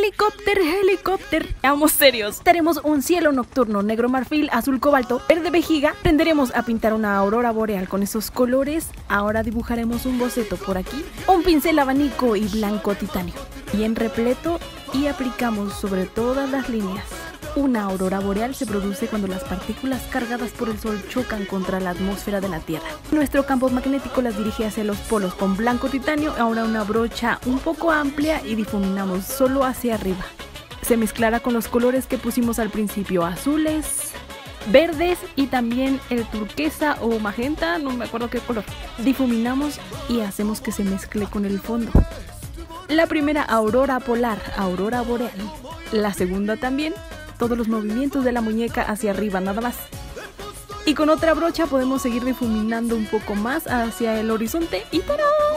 Helicóptero, helicóptero. Vamos serios. Tenemos un cielo nocturno negro marfil, azul cobalto, verde vejiga. Tenderemos a pintar una aurora boreal con esos colores. Ahora dibujaremos un boceto por aquí, un pincel abanico y blanco titanio, bien repleto, y aplicamos sobre todas las líneas. Una aurora boreal se produce cuando las partículas cargadas por el sol chocan contra la atmósfera de la Tierra. Nuestro campo magnético las dirige hacia los polos con blanco titanio, ahora una brocha un poco amplia, y difuminamos solo hacia arriba. Se mezclará con los colores que pusimos al principio, azules, verdes y también el turquesa o magenta, no me acuerdo qué color. Difuminamos y hacemos que se mezcle con el fondo. La primera aurora polar, aurora boreal. La segunda también. Todos los movimientos de la muñeca hacia arriba, nada más. Y con otra brocha podemos seguir difuminando un poco más hacia el horizonte y ¡tarán!